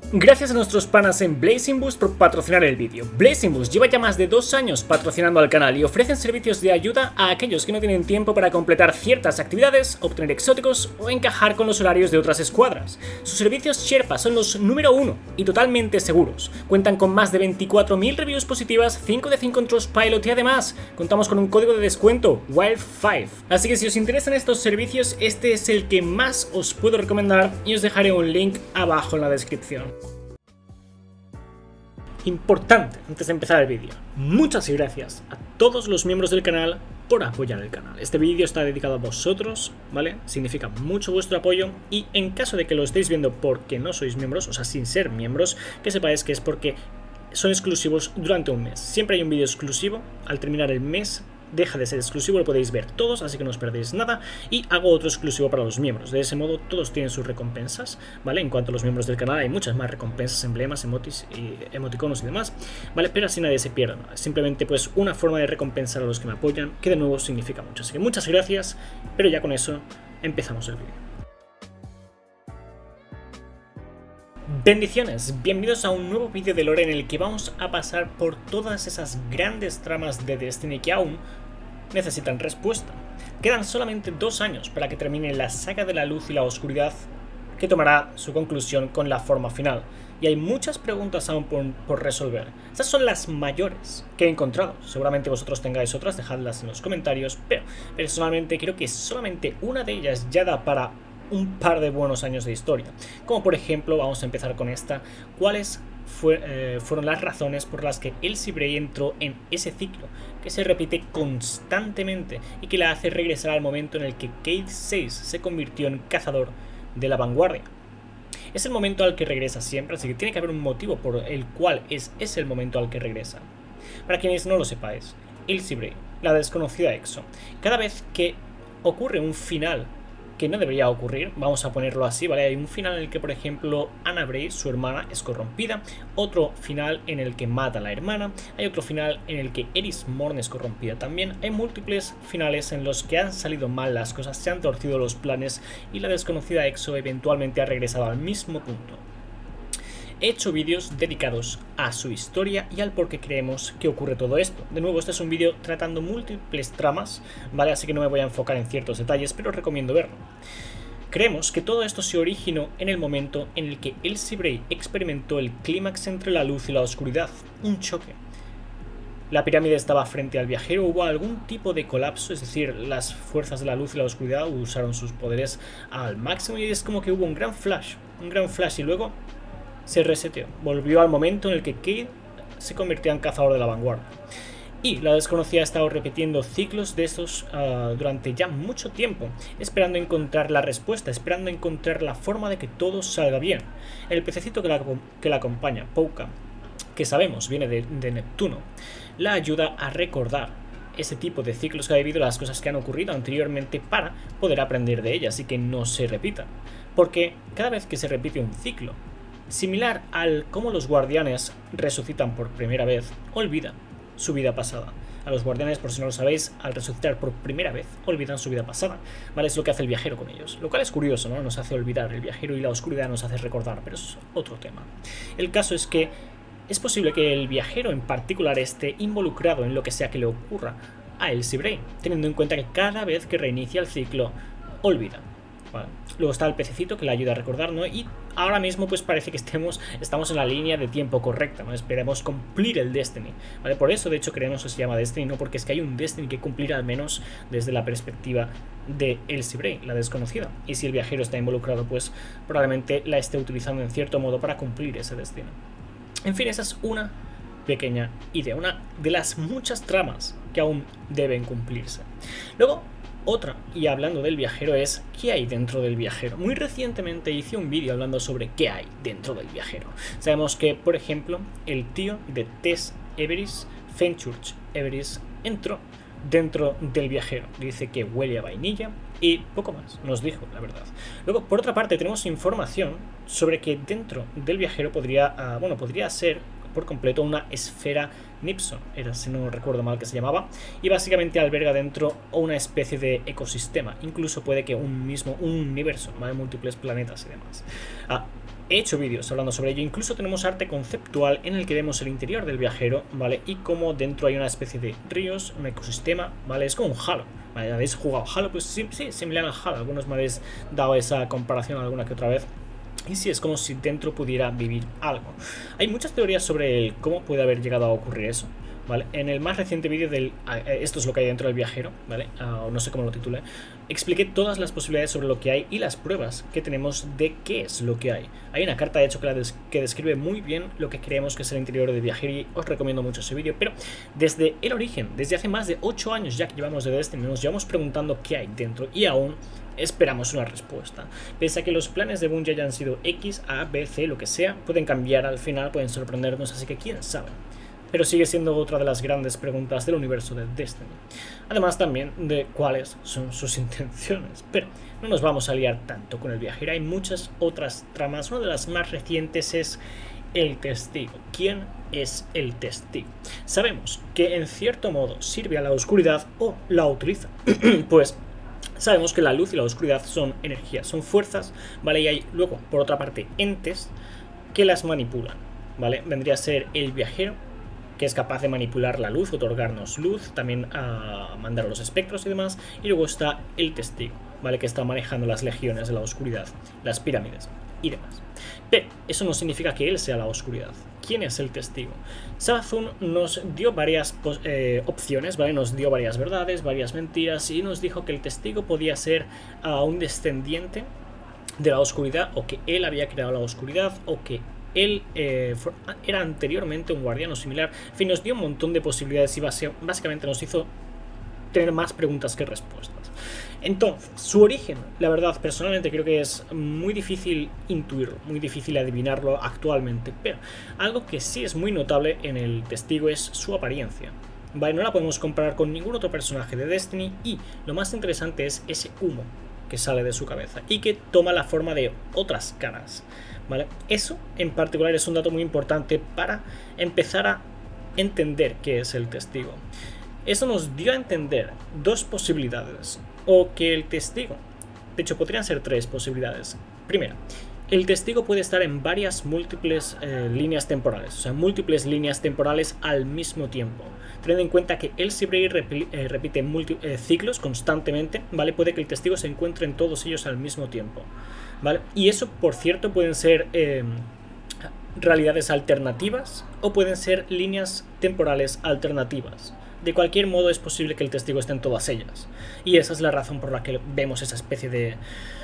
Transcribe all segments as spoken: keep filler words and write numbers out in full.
Gracias a nuestros panas en Blazing Boost por patrocinar el vídeo. Blazing Boost lleva ya más de dos años patrocinando al canal y ofrecen servicios de ayuda a aquellos que no tienen tiempo para completar ciertas actividades, obtener exóticos o encajar con los horarios de otras escuadras. Sus servicios Sherpa son los número uno y totalmente seguros. Cuentan con más de veinticuatro mil reviews positivas, cinco de cinco en Trustpilot y además contamos con un código de descuento, Wild cinco. Así que si os interesan estos servicios, este es el que más os puedo recomendar y os dejaré un link abajo en la descripción. Importante, antes de empezar el vídeo, muchas gracias a todos los miembros del canal por apoyar el canal. Este vídeo está dedicado a vosotros, ¿vale? Significa mucho vuestro apoyo y en caso de que lo estéis viendo porque no sois miembros, o sea, sin ser miembros, que sepáis que es porque son exclusivos durante un mes. Siempre hay un vídeo exclusivo, al terminar el mes deja de ser exclusivo, lo podéis ver todos, así que no os perdéis nada. Y hago otro exclusivo para los miembros. De ese modo todos tienen sus recompensas, ¿vale? En cuanto a los miembros del canal hay muchas más recompensas, emblemas, emotis y emoticonos y demás, ¿vale? Pero así nadie se pierde nada. Simplemente pues una forma de recompensar a los que me apoyan, que de nuevo significa mucho. Así que muchas gracias, pero ya con eso empezamos el vídeo. Bendiciones, bienvenidos a un nuevo vídeo de lore en el que vamos a pasar por todas esas grandes tramas de Destiny que aún necesitan respuesta. Quedan solamente dos años para que termine la saga de la luz y la oscuridad, que tomará su conclusión con la forma final. Y hay muchas preguntas aún por, por resolver. Estas son las mayores que he encontrado. Seguramente vosotros tengáis otras, dejadlas en los comentarios, pero personalmente creo que solamente una de ellas ya da para un par de buenos años de historia. Como por ejemplo, vamos a empezar con esta: ¿cuáles fue, eh, fueron las razones por las que Elsie Bray entró en ese ciclo que se repite constantemente y que la hace regresar al momento en el que Cayde seis se convirtió en cazador de la vanguardia? Es el momento al que regresa siempre, así que tiene que haber un motivo por el cual es, es el momento al que regresa. Para quienes no lo sepáis, Elsie Bray, la desconocida Exo, cada vez que ocurre un final que no debería ocurrir, vamos a ponerlo así, ¿vale? Hay un final en el que, por ejemplo, Anna Bray, su hermana, es corrompida, otro final en el que mata a la hermana, hay otro final en el que Eris Morn es corrompida también, hay múltiples finales en los que han salido mal las cosas, se han torcido los planes y la desconocida Exo eventualmente ha regresado al mismo punto. He hecho vídeos dedicados a su historia y al por qué creemos que ocurre todo esto. De nuevo, este es un vídeo tratando múltiples tramas, ¿vale? Así que no me voy a enfocar en ciertos detalles, pero os recomiendo verlo. Creemos que todo esto se originó en el momento en el que Elsie Bray experimentó el clímax entre la luz y la oscuridad, un choque. La pirámide estaba frente al viajero, hubo algún tipo de colapso, es decir, las fuerzas de la luz y la oscuridad usaron sus poderes al máximo y es como que hubo un gran flash, un gran flash y luego se reseteó, volvió al momento en el que Cayde se convirtió en cazador de la vanguardia. Y la desconocida ha estado repitiendo ciclos de estos uh, durante ya mucho tiempo, esperando encontrar la respuesta, esperando encontrar la forma de que todo salga bien. El pececito que la, que la acompaña, Pouka, que sabemos viene de, de Neptuno, la ayuda a recordar ese tipo de ciclos que ha vivido, las cosas que han ocurrido anteriormente para poder aprender de ellas y que no se repitan. Porque cada vez que se repite un ciclo, similar al cómo los guardianes resucitan por primera vez, olvidan su vida pasada. A los guardianes, por si no lo sabéis, al resucitar por primera vez, olvidan su vida pasada, ¿vale? Es lo que hace el viajero con ellos. Lo cual es curioso, ¿no? Nos hace olvidar. El viajero y la oscuridad nos hace recordar, pero es otro tema. El caso es que es posible que el viajero en particular esté involucrado en lo que sea que le ocurra a Elsie Bray, teniendo en cuenta que cada vez que reinicia el ciclo, olvida. Vale. Luego está el pececito que le ayuda a recordar, ¿no? Y ahora mismo pues parece que estemos, estamos en la línea de tiempo correcta, ¿no? Esperemos cumplir el Destiny, ¿vale? Por eso de hecho creemos que se llama Destiny, no porque es que hay un Destiny que cumplir al menos desde la perspectiva de Elsie Bray, la desconocida. Y si el viajero está involucrado pues probablemente la esté utilizando en cierto modo para cumplir ese destino. En fin, esa es una pequeña idea, una de las muchas tramas que aún deben cumplirse. Luego, otra, y hablando del viajero, es ¿qué hay dentro del viajero? Muy recientemente hice un vídeo hablando sobre qué hay dentro del viajero. Sabemos que, por ejemplo, el tío de Tess Everis, Fenchurch Everis, entró dentro del viajero. Dice que huele a vainilla y poco más, nos dijo la verdad. Luego, por otra parte, tenemos información sobre que dentro del viajero podría, uh, bueno, podría ser por completo una esfera Nipson, era, si no recuerdo mal que se llamaba, y básicamente alberga dentro una especie de ecosistema, incluso puede que un mismo un universo, ¿vale? Múltiples planetas y demás. Ah, He hecho vídeos hablando sobre ello, incluso tenemos arte conceptual en el que vemos el interior del viajero, ¿vale? Y como dentro hay una especie de ríos, un ecosistema, ¿vale? Es como un Halo, ¿vale? ¿Habéis jugado Halo? Pues sí, sí, similar al Halo, algunos me habéis dado esa comparación alguna que otra vez. Y sí, es como si dentro pudiera vivir algo. Hay muchas teorías sobre el cómo puede haber llegado a ocurrir eso, ¿vale? En el más reciente vídeo del esto es lo que hay dentro del viajero, ¿vale? Uh, no sé cómo lo titulé. Expliqué todas las posibilidades sobre lo que hay y las pruebas que tenemos de qué es lo que hay. Hay una carta de hecho que, la des que describe muy bien lo que creemos que es el interior del viajero y os recomiendo mucho ese vídeo. Pero desde el origen, desde hace más de ocho años ya que llevamos de Destiny, nos llevamos preguntando qué hay dentro y aún esperamos una respuesta. Pese a que los planes de Bungie hayan sido X, A, B, C, lo que sea, pueden cambiar al final, pueden sorprendernos, así que quién sabe. Pero sigue siendo otra de las grandes preguntas del universo de Destiny. Además también de cuáles son sus intenciones. Pero no nos vamos a liar tanto con el viajero, hay muchas otras tramas. Una de las más recientes es el testigo. ¿Quién es el testigo? Sabemos que en cierto modo sirve a la oscuridad o la utiliza. Pues sabemos que la luz y la oscuridad son energías, son fuerzas, ¿vale? Y hay luego, por otra parte, entes que las manipulan, ¿vale? Vendría a ser el viajero, que es capaz de manipular la luz, otorgarnos luz, también a mandar a los espectros y demás. Y luego está el testigo, ¿vale? Que está manejando las legiones de la oscuridad, las pirámides y demás. Pero eso no significa que él sea la oscuridad. ¿Quién es el testigo? Savathûn nos dio varias eh, opciones, ¿vale? Nos dio varias verdades, varias mentiras y nos dijo que el testigo podía ser uh, un descendiente de la oscuridad, o que él había creado la oscuridad, o que él eh, era anteriormente un guardiano similar. En fin, nos dio un montón de posibilidades y básicamente nos hizo tener más preguntas que respuestas. Entonces, su origen, la verdad, personalmente creo que es muy difícil intuirlo, muy difícil adivinarlo actualmente, pero algo que sí es muy notable en el testigo es su apariencia. Vale, no la podemos comparar con ningún otro personaje de Destiny y lo más interesante es ese humo que sale de su cabeza y que toma la forma de otras caras, ¿vale? Eso en particular es un dato muy importante para empezar a entender qué es el testigo. Eso nos dio a entender dos posibilidades, o que el testigo, de hecho podrían ser tres posibilidades. Primera, el testigo puede estar en varias múltiples eh, líneas temporales, o sea, múltiples líneas temporales al mismo tiempo. Teniendo en cuenta que el Sibrei eh, repite eh, ciclos constantemente, ¿vale? Puede que el testigo se encuentre en todos ellos al mismo tiempo, ¿vale? Y eso, por cierto, pueden ser eh, realidades alternativas o pueden ser líneas temporales alternativas. De cualquier modo es posible que el testigo esté en todas ellas. Y esa es la razón por la que vemos esa especie de,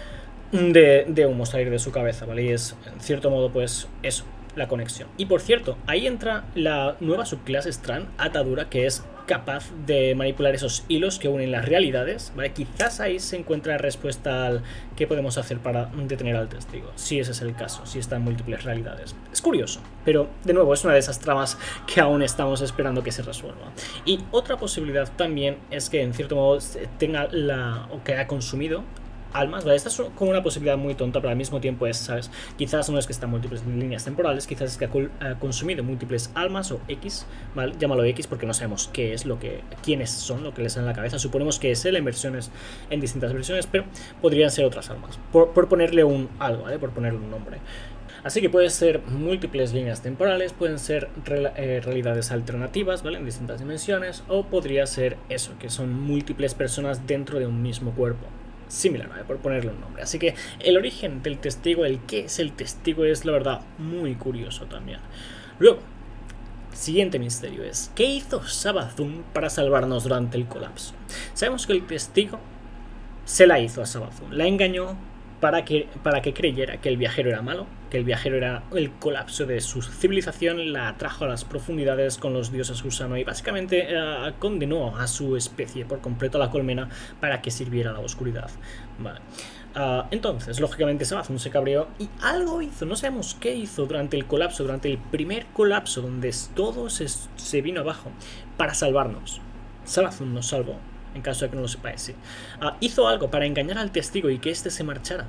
de, de humo salir de su cabeza, ¿vale? Y es, en cierto modo, pues eso, la conexión. Y por cierto, ahí entra la nueva subclase Strand, Atadura, que es capaz de manipular esos hilos que unen las realidades, ¿vale? Quizás ahí se encuentra la respuesta al qué podemos hacer para detener al testigo, si ese es el caso, si está en múltiples realidades. Es curioso, pero de nuevo es una de esas tramas que aún estamos esperando que se resuelva. Y otra posibilidad también es que en cierto modo tenga la, o que haya consumido almas, ¿vale? Esta es como una posibilidad muy tonta, pero al mismo tiempo es, ¿sabes? Quizás no es que está en múltiples líneas temporales, quizás es que ha consumido múltiples almas o X, ¿vale? Llámalo X porque no sabemos qué es lo que, quiénes son, lo que les da en la cabeza. Suponemos que es él en versiones, en distintas versiones, pero podrían ser otras almas, por, por ponerle un algo, ¿vale? Por ponerle un nombre. Así que puede ser múltiples líneas temporales, pueden ser real, eh, realidades alternativas, ¿vale? En distintas dimensiones, o podría ser eso, que son múltiples personas dentro de un mismo cuerpo. Similar, ¿vale? Por ponerle un nombre. Así que el origen del testigo, el qué es el testigo, es la verdad muy curioso también. Luego, siguiente misterio es, ¿qué hizo Savathûn para salvarnos durante el colapso? Sabemos que el testigo se la hizo a Savathûn, la engañó para que, para que creyera que el viajero era malo, que el viajero era el colapso de su civilización, la atrajo a las profundidades con los dioses gusano y básicamente uh, condenó a su especie por completo a la colmena para que sirviera a la oscuridad. Vale. Uh, entonces, lógicamente, Savathûn se cabreó y algo hizo, no sabemos qué hizo durante el colapso, durante el primer colapso donde todo se, se vino abajo para salvarnos. Savathûn nos salvó. En caso de que no lo sepáis, sí. Uh, hizo algo para engañar al testigo y que éste se marchara.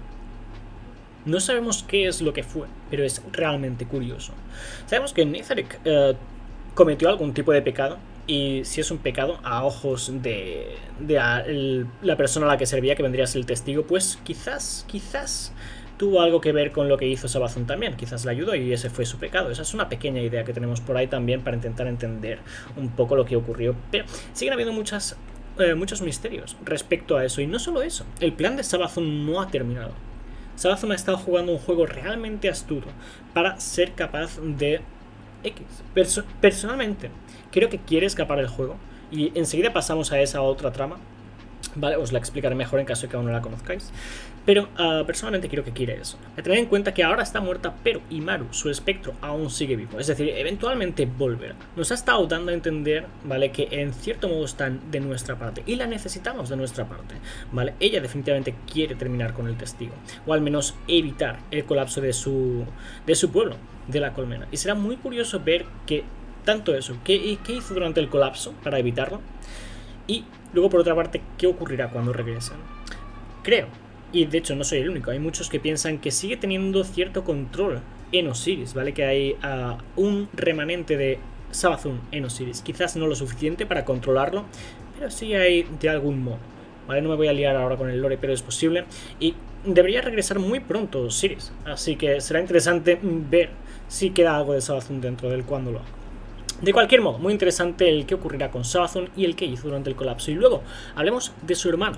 No sabemos qué es lo que fue, pero es realmente curioso. Sabemos que Neitharic uh, cometió algún tipo de pecado, y si es un pecado a ojos de, de a, el, la persona a la que servía, que vendría a ser el testigo, pues quizás, quizás tuvo algo que ver con lo que hizo Savathûn también, quizás le ayudó y ese fue su pecado. Esa es una pequeña idea que tenemos por ahí también para intentar entender un poco lo que ocurrió, pero siguen habiendo muchas, eh, muchos misterios respecto a eso, y no solo eso, el plan de Savathûn no ha terminado. Savathûn ha estado jugando un juego realmente astuto para ser capaz de X. Perso personalmente, creo que quiere escapar del juego y enseguida pasamos a esa otra trama. Vale, os la explicaré mejor en caso de que aún no la conozcáis. Pero uh, personalmente creo que quiere eso. Hay que tener en cuenta que ahora está muerta, pero Imaru, su espectro, aún sigue vivo. Es decir, eventualmente volverá. Nos ha estado dando a entender, ¿vale?, que en cierto modo están de nuestra parte. Y la necesitamos de nuestra parte, ¿vale? Ella definitivamente quiere terminar con el testigo. O al menos evitar el colapso de su, de su pueblo, de la colmena. Y será muy curioso ver que tanto eso, ¿qué, qué hizo durante el colapso para evitarlo? Y luego, por otra parte, ¿qué ocurrirá cuando regresen? Creo, y de hecho no soy el único, hay muchos que piensan que sigue teniendo cierto control en Osiris, ¿vale? Que hay uh, un remanente de Savathûn en Osiris. Quizás no lo suficiente para controlarlo, pero sí hay de algún modo, ¿vale? No me voy a liar ahora con el lore, pero es posible. Y debería regresar muy pronto Osiris, así que será interesante ver si queda algo de Savathûn dentro del cuando lo haga. De cualquier modo, muy interesante el que ocurrirá con Savathûn y el que hizo durante el colapso. Y luego, hablemos de su hermana,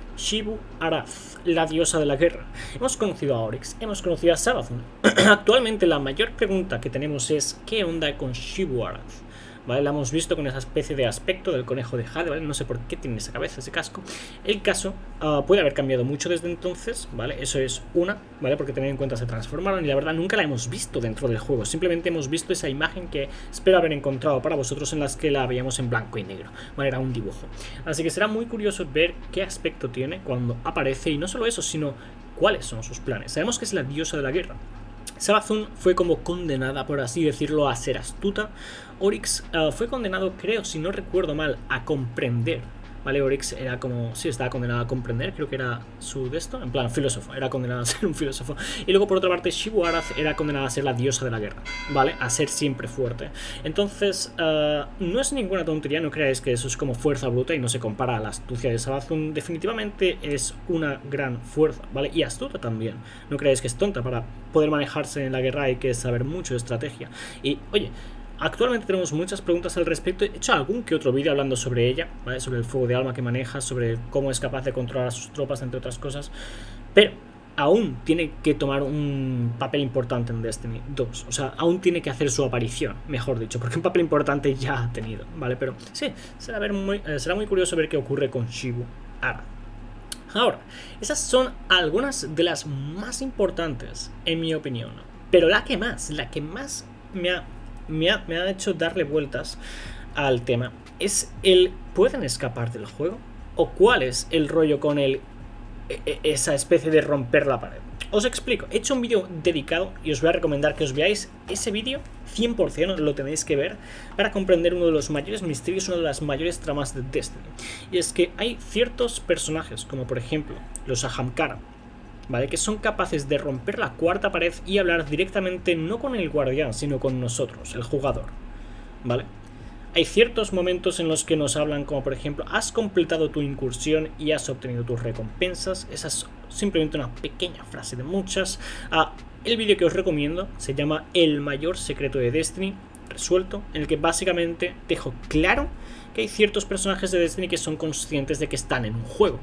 Xivu-Arath, la diosa de la guerra. Hemos conocido a Oryx, hemos conocido a Savathûn. Actualmente la mayor pregunta que tenemos es ¿qué onda con Xivu-Arath? ¿Vale? La hemos visto con esa especie de aspecto del conejo de Jade, ¿vale? No sé por qué tiene esa cabeza, ese casco. El caso uh, puede haber cambiado mucho desde entonces, ¿vale? Eso es una, ¿vale? Porque tener en cuenta se transformaron y la verdad nunca la hemos visto dentro del juego. Simplemente hemos visto esa imagen que espero haber encontrado para vosotros en las que la veíamos en blanco y negro, ¿vale? Era un dibujo. Así que será muy curioso ver qué aspecto tiene cuando aparece y no solo eso, sino cuáles son sus planes. Sabemos que es la diosa de la guerra. Savathûn fue como condenada, por así decirlo, a ser astuta. Oryx uh, fue condenado, creo, si no recuerdo mal, a comprender, ¿vale? Oryx era como, sí, estaba condenado a comprender, creo que era su de esto, en plan, filósofo, era condenado a ser un filósofo. Y luego, por otra parte, Xivu-Arath era condenada a ser la diosa de la guerra, ¿vale? A ser siempre fuerte. Entonces, uh, no es ninguna tontería, no creáis que eso es como fuerza bruta y no se compara a la astucia de Savathûn. Definitivamente es una gran fuerza, ¿vale? Y astuta también. No creáis que es tonta. Para poder manejarse en la guerra hay que saber mucho de estrategia. Y, oye, actualmente tenemos muchas preguntas al respecto. He hecho algún que otro vídeo hablando sobre ella, ¿vale? Sobre el fuego de alma que maneja, sobre cómo es capaz de controlar a sus tropas, entre otras cosas. Pero aún tiene que tomar un papel importante en Destiny dos. O sea, aún tiene que hacer su aparición, mejor dicho, porque un papel importante ya ha tenido, ¿vale? Pero sí, será, ver muy, eh, será muy curioso ver qué ocurre con Xivu-Arath. Ahora, esas son algunas de las más importantes, en mi opinión. Pero la que más, la que más me ha... Me ha, me ha hecho darle vueltas al tema es el ¿pueden escapar del juego? ¿O cuál es el rollo con el e, esa especie de romper la pared? Os explico, he hecho un vídeo dedicado y os voy a recomendar que os veáis ese vídeo, cien por cien lo tenéis que ver para comprender uno de los mayores misterios, una de las mayores tramas de Destiny. Y es que hay ciertos personajes, como por ejemplo los Ahamkara, ¿vale? Que son capaces de romper la cuarta pared y hablar directamente no con el guardián, sino con nosotros, el jugador, ¿vale? Hay ciertos momentos en los que nos hablan como por ejemplo, has completado tu incursión y has obtenido tus recompensas. Esa es simplemente una pequeña frase de muchas. Ah, el vídeo que os recomiendo se llama El mayor secreto de Destiny resuelto, en el que básicamente dejo claro que hay ciertos personajes de Destiny que son conscientes de que están en un juego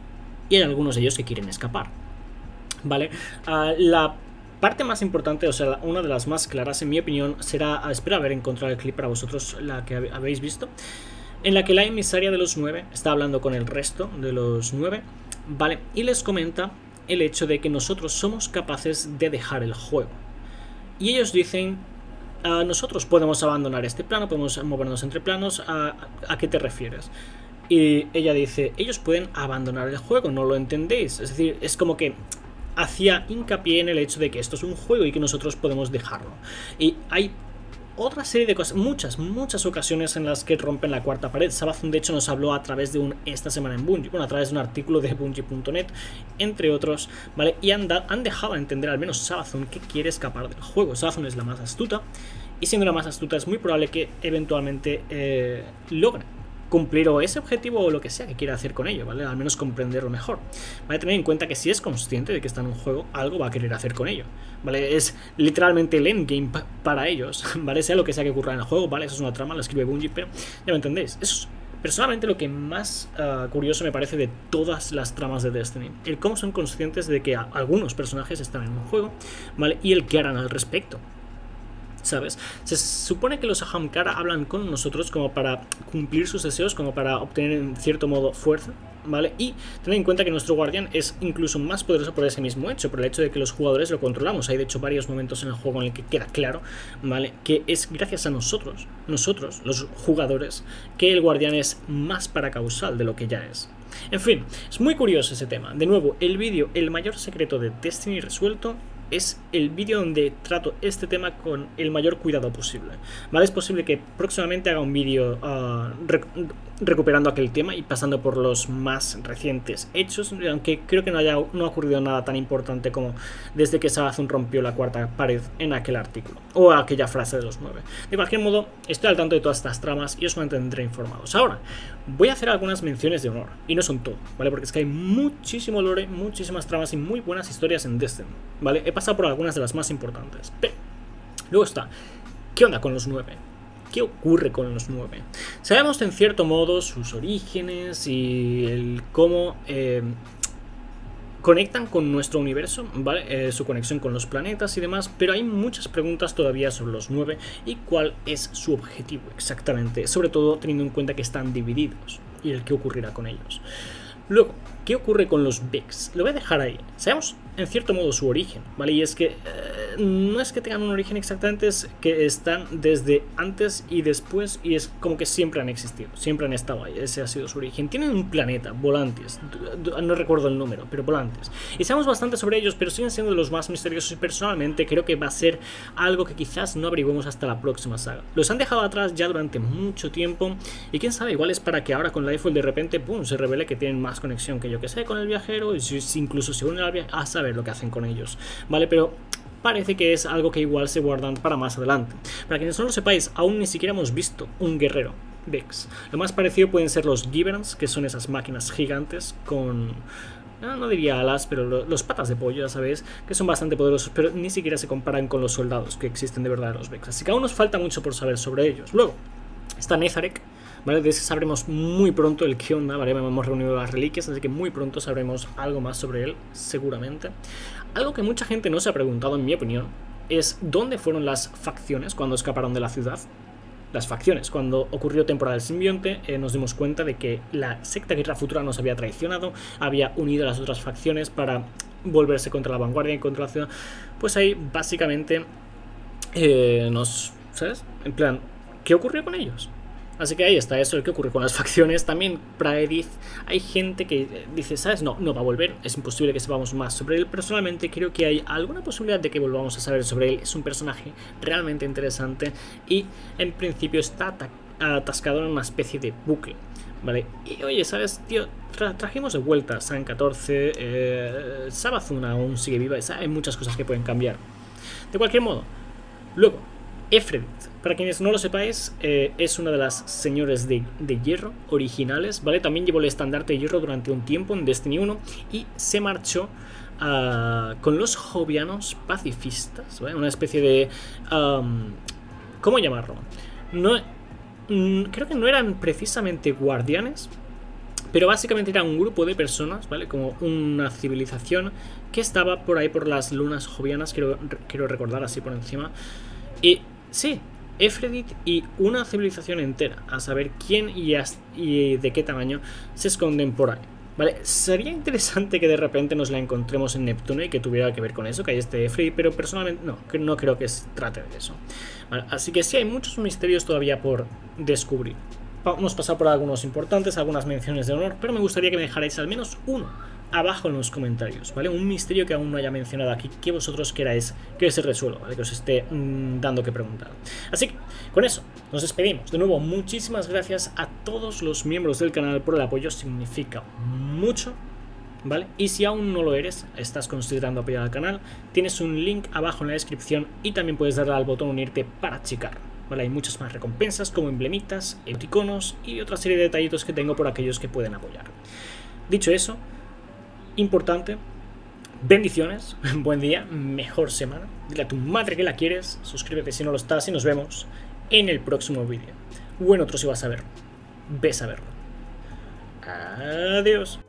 y hay algunos de ellos que quieren escapar, ¿vale? Uh, la parte más importante, o sea, una de las más claras, en mi opinión, será, uh, espero haber encontrado el clip para vosotros, la que habéis visto, en la que la emisaria de los nueve está hablando con el resto de los nueve, ¿vale? Y les comenta el hecho de que nosotros somos capaces de dejar el juego. Y ellos dicen, uh, nosotros podemos abandonar este plano, podemos movernos entre planos, ¿a, a qué te refieres? Y ella dice, ellos pueden abandonar el juego, ¿no lo entendéis? Es decir, es como que hacía hincapié en el hecho de que esto es un juego y que nosotros podemos dejarlo. Y hay otra serie de cosas, muchas, muchas ocasiones en las que rompen la cuarta pared. Savathûn de hecho nos habló a través de un esta semana en Bungie, bueno, a través de un artículo de Bungie punto net, entre otros, ¿vale? Y han, da, han dejado a entender, al menos Savathûn, que quiere escapar del juego. Savathûn es la más astuta, y siendo la más astuta es muy probable que eventualmente eh, logre cumplir o ese objetivo o lo que sea que quiera hacer con ello, ¿vale? Al menos comprenderlo mejor. Vale, tener en cuenta que si es consciente de que está en un juego, algo va a querer hacer con ello, ¿vale? Es literalmente el endgame para ellos, ¿vale? Sea lo que sea que ocurra en el juego, ¿vale? Eso es una trama, lo escribe Bungie, pero ya me entendéis. Eso es personalmente lo que más uh, curioso me parece de todas las tramas de Destiny. El cómo son conscientes de que algunos personajes están en un juego, ¿vale? Y el qué harán al respecto, ¿sabes? Se supone que los Ahamkara hablan con nosotros como para cumplir sus deseos, como para obtener en cierto modo fuerza, ¿vale? Y tener en cuenta que nuestro guardián es incluso más poderoso por ese mismo hecho, por el hecho de que los jugadores lo controlamos. Hay de hecho varios momentos en el juego en el que queda claro, ¿vale? Que es gracias a nosotros, nosotros, los jugadores, que el guardián es más paracausal de lo que ya es. En fin, es muy curioso ese tema. De nuevo, el vídeo, el mayor secreto de Destiny resuelto, es el vídeo donde trato este tema con el mayor cuidado posible, ¿vale? Es posible que próximamente haga un vídeo uh, rec recuperando aquel tema y pasando por los más recientes hechos, aunque creo que no, haya, no ha ocurrido nada tan importante como desde que Savathun rompió la cuarta pared en aquel artículo, o aquella frase de los nueve. De cualquier modo, estoy al tanto de todas estas tramas y os mantendré informados. Ahora, voy a hacer algunas menciones de honor, y no son todo, ¿vale? Porque es que hay muchísimo lore, muchísimas tramas y muy buenas historias en Destiny, ¿vale? He pasado por algunas de las más importantes, pero luego está, ¿qué onda con los nueve? ¿Qué ocurre con los nueve? Sabemos en cierto modo sus orígenes y el cómo eh, conectan con nuestro universo, ¿vale? Eh, su conexión con los planetas y demás, pero hay muchas preguntas todavía sobre los nueve y cuál es su objetivo exactamente, sobre todo teniendo en cuenta que están divididos y el qué ocurrirá con ellos. Luego, ¿qué ocurre con los Vex? Lo voy a dejar ahí. Sabemos en cierto modo su origen, ¿vale? Y es que eh, no es que tengan un origen exactamente, es que están desde antes y después y es como que siempre han existido, siempre han estado ahí, ese ha sido su origen. Tienen un planeta, Volantis, no recuerdo el número, pero Volantis. Y sabemos bastante sobre ellos, pero siguen siendo de los más misteriosos y personalmente creo que va a ser algo que quizás no averiguemos hasta la próxima saga. Los han dejado atrás ya durante mucho tiempo y quién sabe, igual es para que ahora con Lightfall de repente, pum, se revele que tienen más conexión que yo que sé con el viajero y si, si incluso se unen al viajero, a saber lo que hacen con ellos, ¿vale? Pero parece que es algo que igual se guardan para más adelante. Para quienes no lo sepáis, aún ni siquiera hemos visto un guerrero Vex. Lo más parecido pueden ser los Giverns, que son esas máquinas gigantes con... No, no diría alas, pero lo, los patas de pollo, ya sabéis, que son bastante poderosos, pero ni siquiera se comparan con los soldados que existen de verdad de los Vex. Así que aún nos falta mucho por saber sobre ellos. Luego, está Nezarec, ¿vale? De ese sabremos muy pronto el qué onda, ¿vale? Hemos reunido las reliquias, así que muy pronto sabremos algo más sobre él, seguramente. Algo que mucha gente no se ha preguntado, en mi opinión, es dónde fueron las facciones cuando escaparon de la ciudad. Las facciones, cuando ocurrió temporada del simbionte, eh, nos dimos cuenta de que la secta Guerra Futura nos había traicionado, había unido a las otras facciones para volverse contra la vanguardia y contra la ciudad. Pues ahí, básicamente, eh, nos... ¿sabes? En plan, ¿qué ocurrió con ellos? Así que ahí está eso, el que ocurre con las facciones. También Praedith, hay gente que dice, ¿sabes? No, no va a volver, es imposible que sepamos más sobre él. Personalmente creo que hay alguna posibilidad de que volvamos a saber sobre él. Es un personaje realmente interesante y en principio está atascado en una especie de bucle, ¿vale? Y oye, ¿sabes, tío? Tra trajimos de vuelta San catorce, eh, Savathun aún sigue viva, hay muchas cosas que pueden cambiar. De cualquier modo, luego, Ephredit, para quienes no lo sepáis, eh, es una de las señores de, de hierro originales, ¿vale? También llevó el estandarte de hierro durante un tiempo en Destiny uno y se marchó uh, con los jovianos pacifistas, ¿vale? Una especie de... Um, ¿cómo llamarlo? No, mm, creo que no eran precisamente guardianes, pero básicamente era un grupo de personas, ¿vale? Como una civilización que estaba por ahí por las lunas jovianas, quiero, quiero recordar así por encima. Y sí, Ephredit y una civilización entera, a saber quién y, y de qué tamaño se esconden por ahí, ¿vale? Sería interesante que de repente nos la encontremos en Neptuno y que tuviera que ver con eso, que hay este Ephredit, pero personalmente no, no creo que se trate de eso, ¿vale? Así que sí, hay muchos misterios todavía por descubrir. Hemos pasado por algunos importantes, algunas menciones de honor, pero me gustaría que me dejarais al menos uno abajo en los comentarios, ¿vale? Un misterio que aún no haya mencionado aquí, que vosotros queráis que se resuelva, ¿vale? Que os esté mmm, dando que preguntar. Así que, con eso, nos despedimos. De nuevo, muchísimas gracias a todos los miembros del canal por el apoyo, significa mucho, ¿vale? Y si aún no lo eres, estás considerando apoyar al canal, tienes un link abajo en la descripción y también puedes darle al botón unirte para checar. ¿vale? Hay muchas más recompensas como emblemitas, emoticonos y otra serie de detallitos que tengo por aquellos que pueden apoyar. Dicho eso, importante, bendiciones, buen día, mejor semana, dile a tu madre que la quieres, suscríbete si no lo estás y nos vemos en el próximo vídeo. O en otro si vas a verlo, ves a verlo. Adiós.